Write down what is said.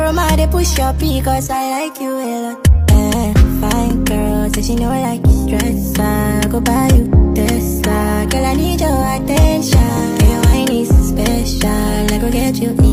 Roma, they push your P, cause I like you a lot. Fine girl, say she know like stress. I go buy you this. Girl, I need your attention. Your wine is special. I go get you